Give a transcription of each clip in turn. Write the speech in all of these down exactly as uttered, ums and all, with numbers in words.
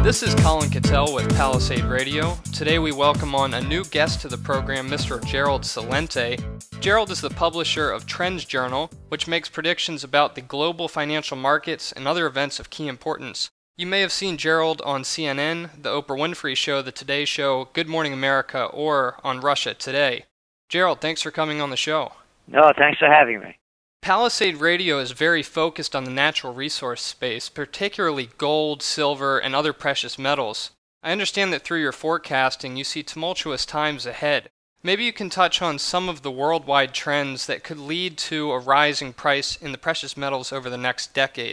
This is Colin Cattell with Palisade Radio. Today we welcome on a new guest to the program, Mister Gerald Celente. Gerald is the publisher of Trends Journal, which makes predictions about the global financial markets and other events of key importance. You may have seen Gerald on C N N, The Oprah Winfrey Show, The Today Show, Good Morning America, or on Russia Today. Gerald, thanks for coming on the show. No, thanks for having me. Palisade Radio is very focused on the natural resource space, particularly gold, silver, and other precious metals. I understand that through your forecasting you see tumultuous times ahead. Maybe you can touch on some of the worldwide trends that could lead to a rising price in the precious metals over the next decade.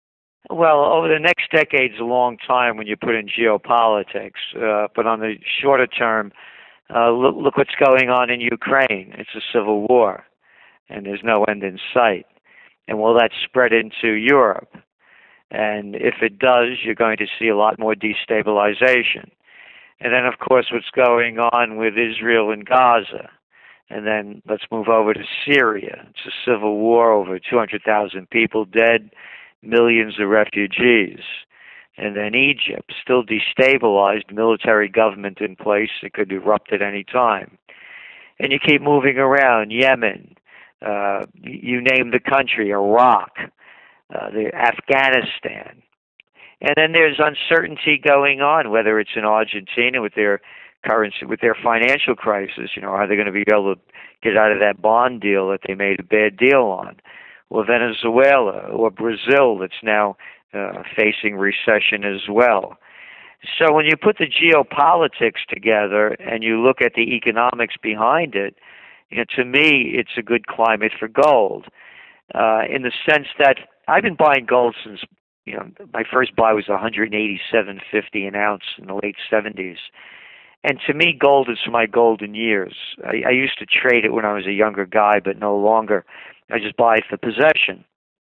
Well, over the next decade's a long time when you put in geopolitics, uh, but on the shorter term, uh, look, look what's going on in Ukraine. It's a civil war, and there's no end in sight. And will that spread into Europe? And if it does, you're going to see a lot more destabilization. And then, of course, what's going on with Israel and Gaza. And then let's move over to Syria. It's a civil war, over two hundred thousand people dead, millions of refugees. And then Egypt, still destabilized, military government in place. It could erupt at any time. And you keep moving around, Yemen, uh, you name the country, Iraq, uh, the Afghanistan. And then there's uncertainty going on, whether it's in Argentina with their currency, with their financial crisis. You know, are they going to be able to get out of that bond deal that they made a bad deal on? Or Venezuela, or Brazil, that's now uh, facing recession as well. So when you put the geopolitics together and you look at the economics behind it, you know, to me, it's a good climate for gold, uh, in the sense that I've been buying gold since, you know, my first buy was one hundred eighty-seven fifty an ounce in the late seventies. And to me, gold is my golden years. I, I used to trade it when I was a younger guy, but no longer. I just buy it for possession.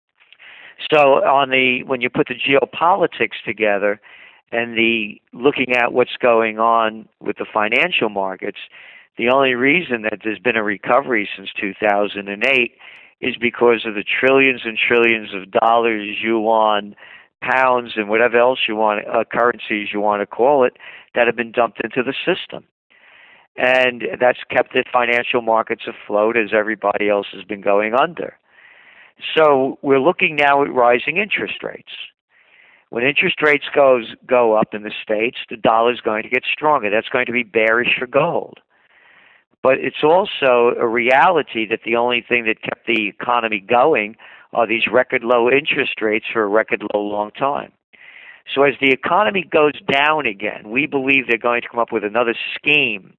So on the when you put the geopolitics together and the looking at what's going on with the financial markets, the only reason that there's been a recovery since two thousand eight is because of the trillions and trillions of dollars, yuan, pounds, and whatever else you want, uh, currencies you want to call it, that have been dumped into the system. And that's kept the financial markets afloat as everybody else has been going under. So we're looking now at rising interest rates. When interest rates goes go up in the States, the dollar is going to get stronger. That's going to be bearish for gold. But it's also a reality that the only thing that kept the economy going are these record low interest rates for a record low long time. So as the economy goes down again, we believe they're going to come up with another scheme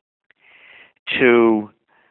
to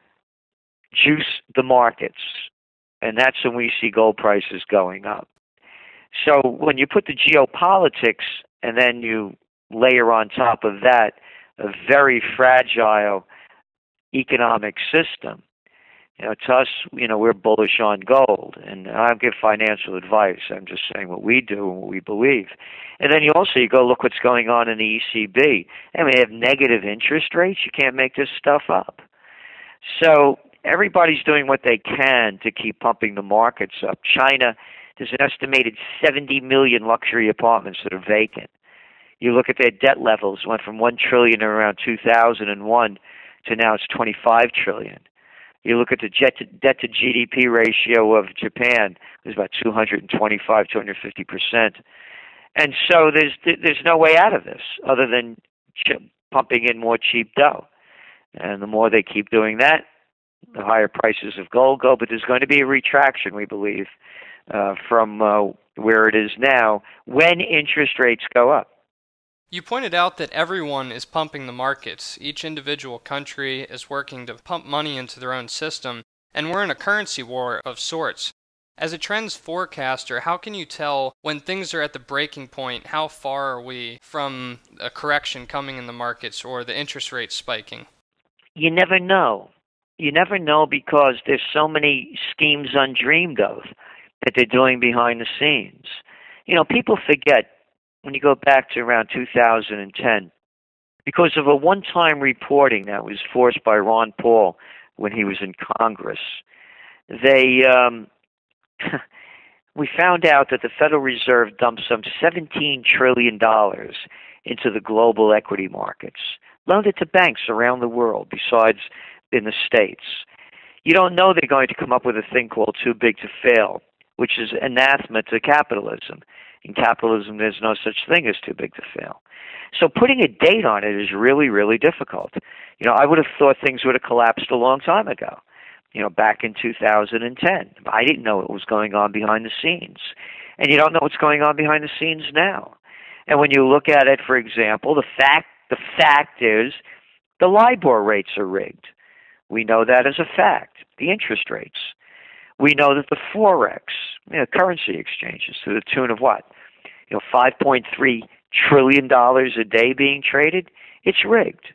juice the markets, and that's when we see gold prices going up. So when you put the geopolitics and then you layer on top of that a very fragile economic system, you know, to us, you know, we're bullish on gold, and I don't give financial advice. I'm just saying what we do and what we believe. And then you also you go look what's going on in the E C B. I mean, they have negative interest rates. You can't make this stuff up. So everybody's doing what they can to keep pumping the markets up. China, there's an estimated seventy million luxury apartments that are vacant. You look at their debt levels, went from one trillion dollars around two thousand one to now it's twenty-five trillion dollars. You look at the debt to G D P ratio of Japan, it was about two hundred twenty-five, two hundred fifty percent. And so there's there's no way out of this other than ch- pumping in more cheap dough. And the more they keep doing that, the higher prices of gold go. But there's going to be a retraction, we believe, uh, from uh, where it is now when interest rates go up. You pointed out that everyone is pumping the markets. Each individual country is working to pump money into their own system, and we're in a currency war of sorts. As a trends forecaster, how can you tell when things are at the breaking point, how far are we from a correction coming in the markets or the interest rates spiking? You never know. You never know because there's so many schemes undreamed of that they're doing behind the scenes. You know, people forget when you go back to around two thousand ten, because of a one-time reporting that was forced by Ron Paul when he was in Congress, they um, we found out that the Federal Reserve dumped some seventeen trillion dollars into the global equity markets, loaned it to banks around the world besides in the States. You don't know they're going to come up with a thing called too big to fail, which is anathema to capitalism. In capitalism, there's no such thing as too big to fail. So putting a date on it is really, really difficult. You know, I would have thought things would have collapsed a long time ago, you know, back in two thousand ten. I didn't know what was going on behind the scenes. And you don't know what's going on behind the scenes now. And when you look at it, for example, the fact the fact is the LIBOR rates are rigged. We know that as a fact, the interest rates. We know that the Forex, you know, currency exchanges to the tune of what? You know, five point three trillion dollars a day being traded, it's rigged.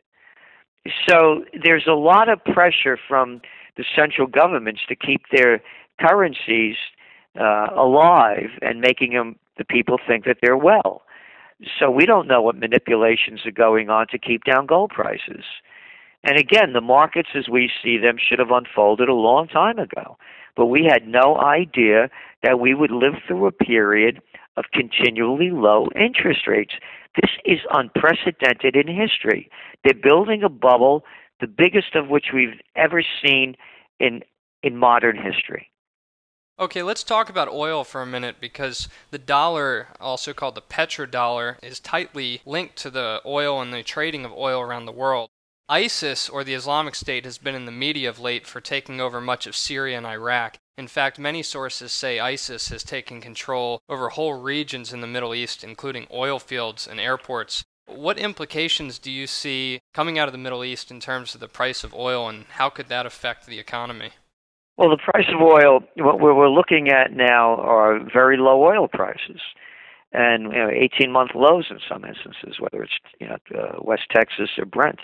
So there's a lot of pressure from the central governments to keep their currencies uh, alive and making them, the people think that they're well. So we don't know what manipulations are going on to keep down gold prices. And again, the markets as we see them should have unfolded a long time ago. But we had no idea that we would live through a period of continually low interest rates. This is unprecedented in history. They're building a bubble, the biggest of which we've ever seen in in modern history. Okay, let's talk about oil for a minute, because the dollar, also called the petrodollar, is tightly linked to the oil and the trading of oil around the world. ISIS, or the Islamic State, has been in the media of late for taking over much of Syria and Iraq. In fact, many sources say ISIS has taken control over whole regions in the Middle East, including oil fields and airports. What implications do you see coming out of the Middle East in terms of the price of oil, and how could that affect the economy? Well, the price of oil, what we're looking at now are very low oil prices, and you know, eighteen-month lows in some instances, whether it's you know uh, West Texas or Brent.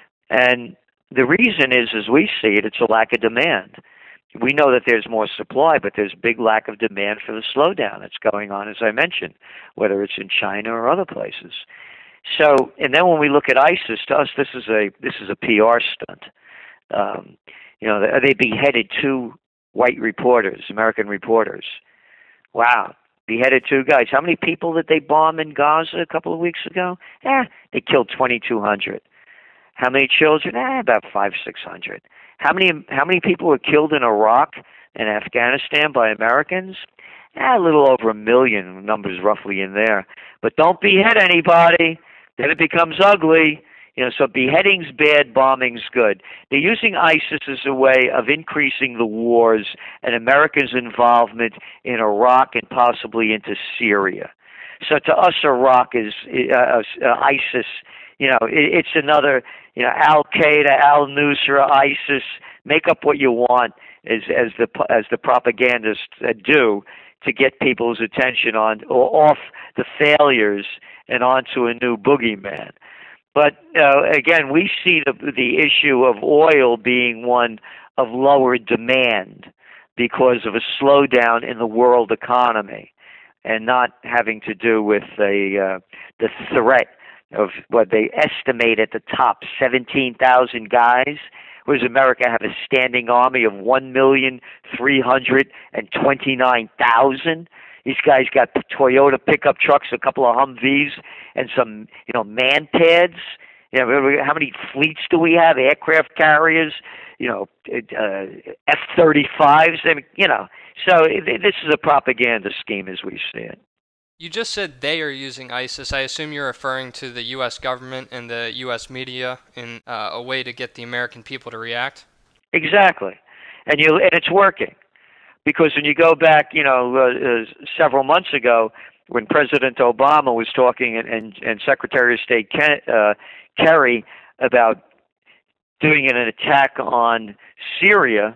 And the reason is, as we see it, it's a lack of demand. We know that there's more supply, but there's big lack of demand for the slowdown that's going on, as I mentioned, whether it's in China or other places. So, and then when we look at ISIS, to us, this is a this is a P R stunt. Um, you know, they, they beheaded two white reporters, American reporters. Wow, beheaded two guys. How many people did they bomb in Gaza a couple of weeks ago? Eh, they killed twenty-two hundred. How many children? Eh, about five, six hundred. How many? How many people were killed in Iraq and Afghanistan by Americans? Eh, a little over a million. Numbers roughly in there. But don't behead anybody. Then it becomes ugly. You know, so beheading's bad, bombing's good. They're using ISIS as a way of increasing the wars and America's involvement in Iraq and possibly into Syria. So to us, Iraq is uh, uh, ISIS. You know, it, it's another, you know, Al Qaeda, Al Nusra, ISIS. Make up what you want, as as the as the propagandists uh, do, to get people's attention on or off the failures and onto a new boogeyman. But uh, again, we see the the issue of oil being one of lower demand because of a slowdown in the world economy, and not having to do with a uh, the threat of what they estimate at the top, seventeen thousand guys, whereas America have a standing army of one million three hundred twenty-nine thousand. These guys got Toyota pickup trucks, a couple of Humvees, and some, you know, man pads. You know, how many fleets do we have? Aircraft carriers, you know, uh, F thirty-fives. I mean, you know, so this is a propaganda scheme as we see it. You just said they are using ISIS. I assume you're referring to the U S government and the U S media in uh, a way to get the American people to react? Exactly. And you and it's working. Because when you go back, you know, uh, uh, several months ago, when President Obama was talking and, and, and Secretary of State Ken, uh, Kerry about doing an attack on Syria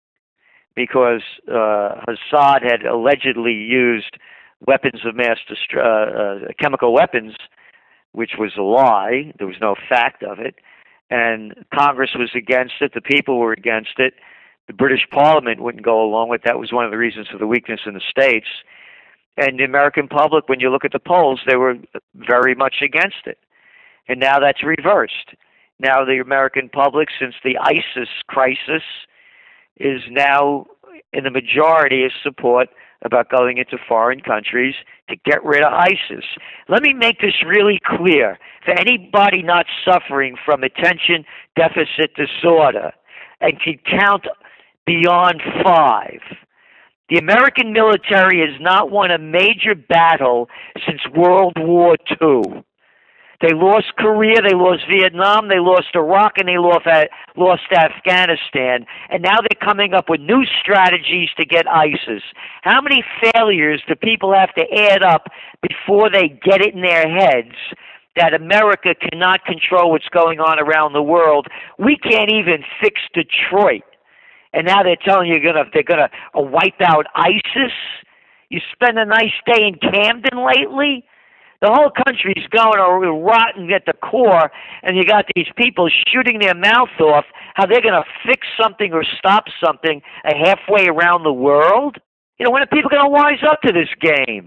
because uh, Assad had allegedly used weapons of mass dest- uh, uh, chemical weapons, which was a lie. There was no fact of it. And Congress was against it. The people were against it. The British Parliament wouldn't go along with it. That was one of the reasons for the weakness in the States. And the American public, when you look at the polls, they were very much against it. And now that's reversed. Now the American public, since the ISIS crisis, is now in the majority is support about going into foreign countries to get rid of ISIS. Let me make this really clear for anybody not suffering from attention deficit disorder and can count beyond five. The American military has not won a major battle since World War Two. They lost Korea, they lost Vietnam, they lost Iraq, and they lost, lost Afghanistan. And now they're coming up with new strategies to get ISIS. How many failures do people have to add up before they get it in their heads that America cannot control what's going on around the world? We can't even fix Detroit. And now they're telling you they're gonna they're gonna uh, wipe out ISIS. You spend a nice day in Camden lately. The whole country's going rotten at the core, and you got these people shooting their mouth off how they're gonna fix something or stop something uh, halfway around the world. You know, when are people gonna wise up to this game?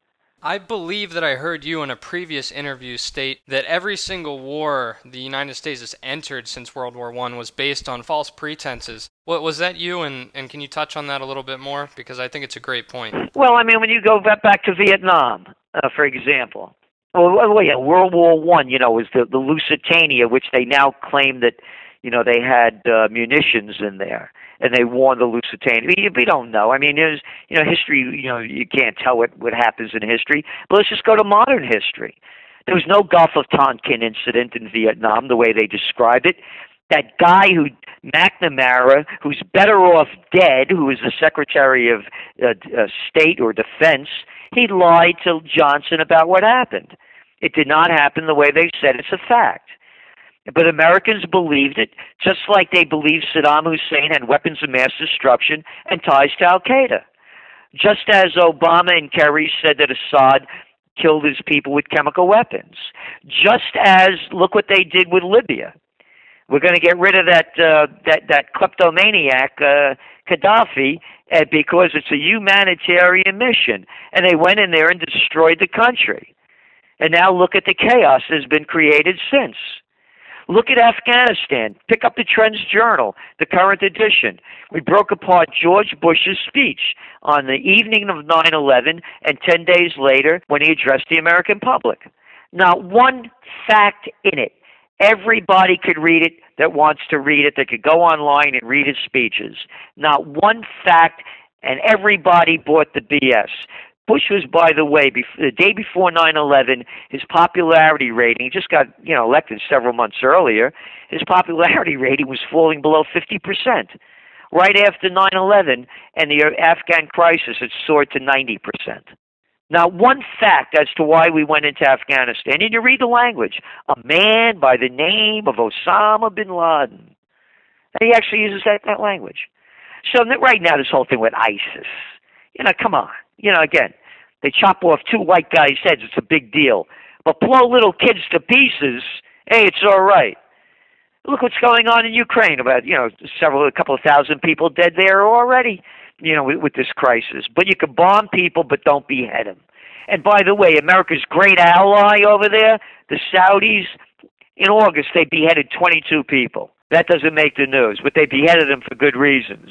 I believe that I heard you in a previous interview state that every single war the United States has entered since World War One was based on false pretenses. What was that you, and, and can you touch on that a little bit more? Because I think it's a great point. Well, I mean, when you go back to Vietnam, uh, for example, well, well, yeah, World War One, you know, was the, the Lusitania, which they now claim that, you know, they had uh, munitions in there. And they won the Lusitania. We, we don't know. I mean, there's, you know, history, you know, you can't tell what, what happens in history. But let's just go to modern history. There was no Gulf of Tonkin incident in Vietnam, the way they describe it. That guy who, McNamara, who's better off dead, who was the Secretary of uh, uh, State or Defense, he lied to Johnson about what happened. It did not happen the way they said. It's a fact. But Americans believed it, just like they believed Saddam Hussein had weapons of mass destruction and ties to Al-Qaeda. Just as Obama and Kerry said that Assad killed his people with chemical weapons. Just as, look what they did with Libya. We're going to get rid of that uh, that, that kleptomaniac, uh, Gaddafi, uh, because it's a humanitarian mission. And they went in there and destroyed the country. And now look at the chaos that has been created since. Look at Afghanistan. Pick up the Trends Journal, the current edition. We broke apart George Bush's speech on the evening of nine eleven and ten days later when he addressed the American public. Not one fact in it. Everybody could read it that wants to read it, that could go online and read his speeches. Not one fact, and everybody bought the B S. Bush was, by the way, bef- the day before nine eleven, his popularity rating, he just got, you know, elected several months earlier, his popularity rating was falling below fifty percent. Right after nine eleven, and the Afghan crisis had soared to ninety percent. Now, one fact as to why we went into Afghanistan, and you read the language, a man by the name of Osama bin Laden. And he actually uses that, that language. So right now, this whole thing with ISIS, you know, come on. You know, again, they chop off two white guys' heads. It's a big deal. But blow little kids to pieces, hey, it's all right. Look what's going on in Ukraine. About, you know, several, a couple of thousand people dead there already, you know, with, with this crisis. But you can bomb people, but don't behead them. And by the way, America's great ally over there, the Saudis, in August, they beheaded twenty-two people. That doesn't make the news, but they beheaded them for good reasons.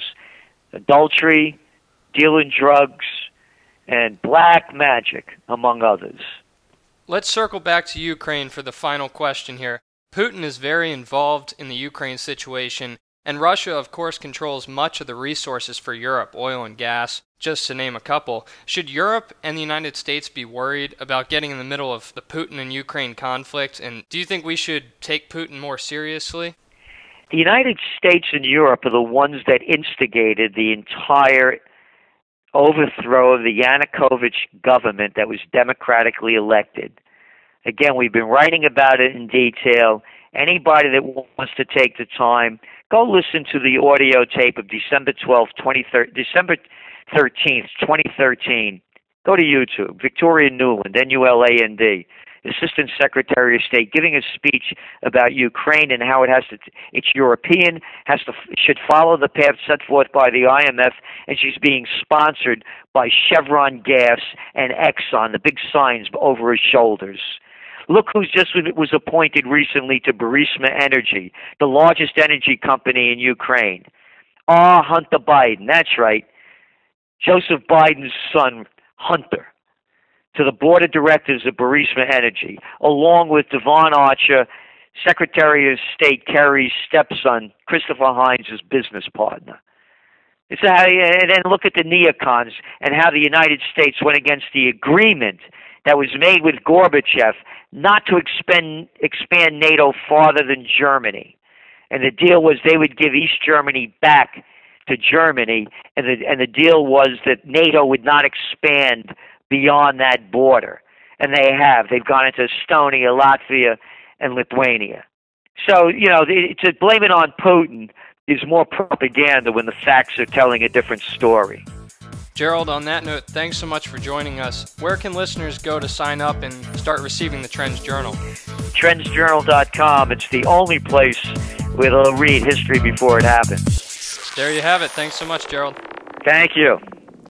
Adultery, dealing drugs, and black magic, among others. Let's circle back to Ukraine for the final question here. Putin is very involved in the Ukraine situation, and Russia, of course, controls much of the resources for Europe, oil and gas, just to name a couple. Should Europe and the United States be worried about getting in the middle of the Putin and Ukraine conflict, and do you think we should take Putin more seriously? The United States and Europe are the ones that instigated the entire overthrow of the Yanukovych government that was democratically elected. Again, we've been writing about it in detail. Anybody that wants to take the time, go listen to the audio tape of December twelfth, December thirteenth, twenty thirteen. Go to YouTube, Victoria Nuland, N U L A N D, Assistant Secretary of State, giving a speech about Ukraine and how it has to, it's European, has to, should follow the path set forth by the I M F, and she's being sponsored by Chevron Gas and Exxon, the big signs over her shoulders. Look who's just was appointed recently to Burisma Energy, the largest energy company in Ukraine. R. Hunter Biden, that's right, Joseph Biden's son, Hunter, to the board of directors of Burisma Energy, along with Devon Archer, Secretary of State Kerry's stepson, Christopher Hines' business partner. It's how, and then look at the neocons and how the United States went against the agreement that was made with Gorbachev not to expand, expand NATO farther than Germany. And the deal was they would give East Germany back to Germany, and the, and the deal was that NATO would not expand beyond that border. And they have. They've gone into Estonia, Latvia, and Lithuania. So, you know, to blame it on Putin is more propaganda when the facts are telling a different story. Gerald, on that note, thanks so much for joining us. Where can listeners go to sign up and start receiving the Trends Journal? Trends Journal dot com. It's the only place where they'll read history before it happens. There you have it. Thanks so much, Gerald. Thank you.